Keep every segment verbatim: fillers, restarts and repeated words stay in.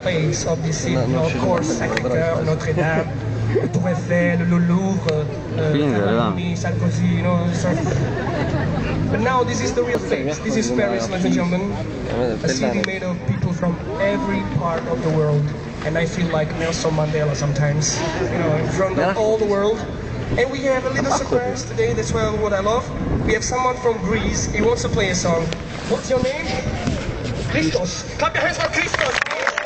place of this city, no, of course, Sacré-Cœur, Notre-Dame, the Tour Eiffel, le Louvre, uh, Sarkozy, you know. Sort of. But now this is the real place. This is Paris, ladies and gentlemen. A city made of people from every part of the world. And I feel like Nelson Mandela sometimes, you know, in front of all the world. And we have a little surprise today, that's well what I love. We have someone from Greece, he wants to play a song. What's your name? Christos. Clap your hands for Christos.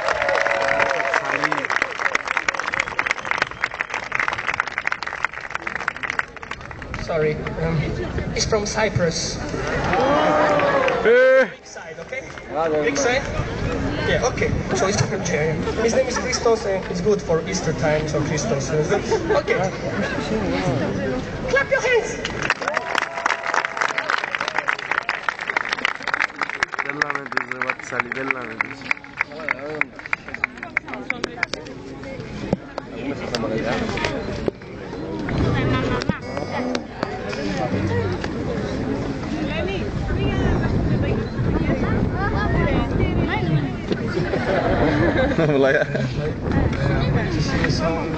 Sorry, um, he's from Cyprus. Big side, okay? Big side? Yeah, okay. So he's from there. His name is Christos and it's good for Easter time, so Christos. Okay. Clap your hands! Mulai ya. To sing a song,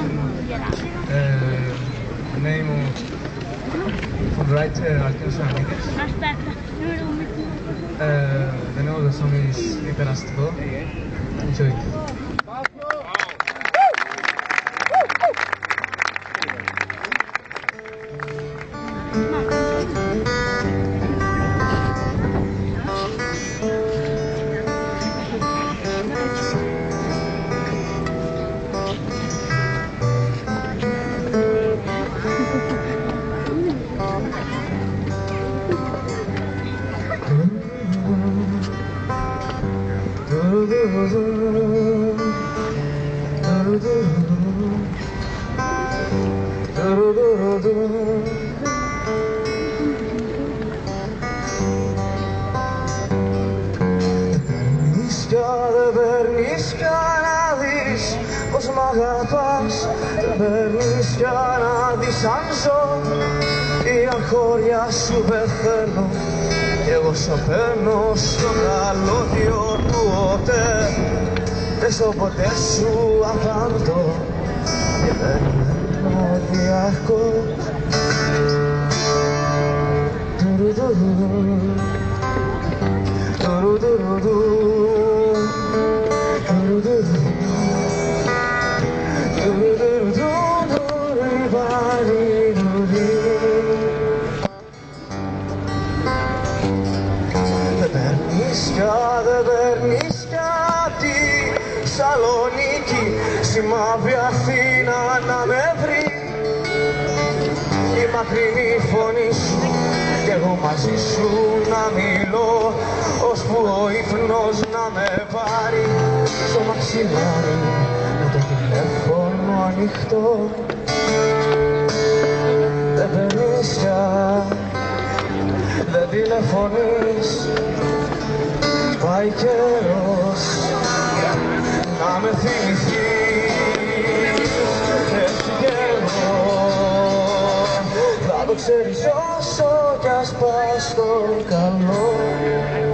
uh, name of the writer Alkins Amigas. Uh, the name of the song is Hyperastiko. Enjoy it. Δεν παίρνεις πια να δεις πως μ' αγαπάς. Δεν παίρνεις πια να δεις αν ζω ή αν χώρια σου πεθαίνω. Κι εγώ σωπαίνω στο καλώδιο του ΟΤΕ. Δεν στο ποτέ σου απάντω και παίρνω διαρκώς. Δεν παίρνεις πια, δεν παίρνεις πια απ' τη Σαλονίκη στη μαύρη Αθήνα να με βρει η μακρινή φωνή σου κι εγώ μαζί σου να μιλώ ώσπου ο ύπνος να με πάρει στο μαξιλάρι με το τηλέφωνο ανοιχτό. Δεν παίρνεις πια, δεν τηλεφωνείς, πάει καιρός να με θυμηθείς έτσι κι εγώ θα το ξέρεις όσο κι ας πας στο καλό.